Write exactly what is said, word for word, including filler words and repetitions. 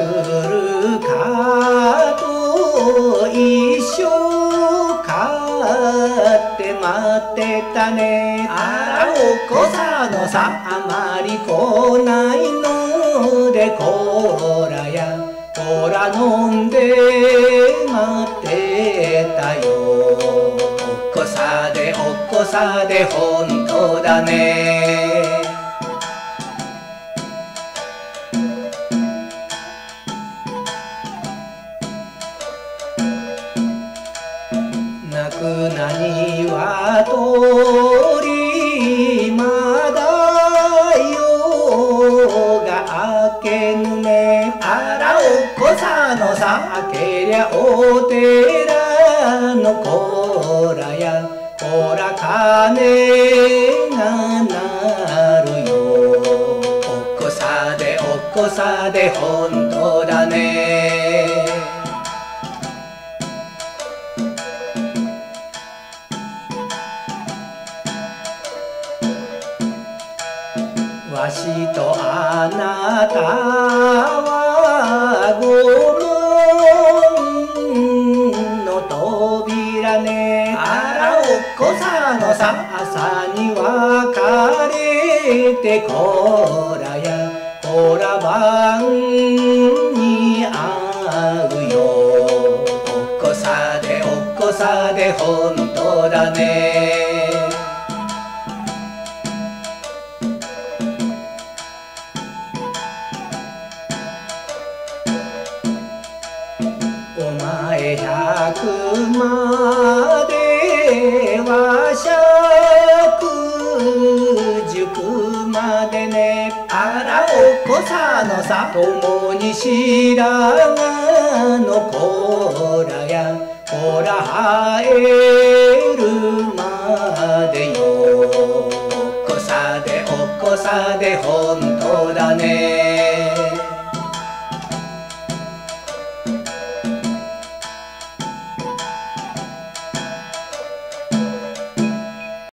るかと一生買って待ってたね。あらお子さんのさあまり来ないのでこらやこら飲んで待ってたよ。おっこさでおっこさでほんとだね。泣くなにはとりまだ夜が明けぬね。あらおっこさんのさ明けりゃお寺のこらやこら鐘が鳴るよ。おっこさでおっこさでほんとだね。わしとあなたはご門の扉ね。あらおっこさんのさ朝に別れてこらやこら晩に会うよ。おっこさでおっこさでほんとだね。お前百までは尺塾までね。あらおっこさんのさ共に白髪のこらやこら生えるまでよ。おっこさでおっこさでほんとだね。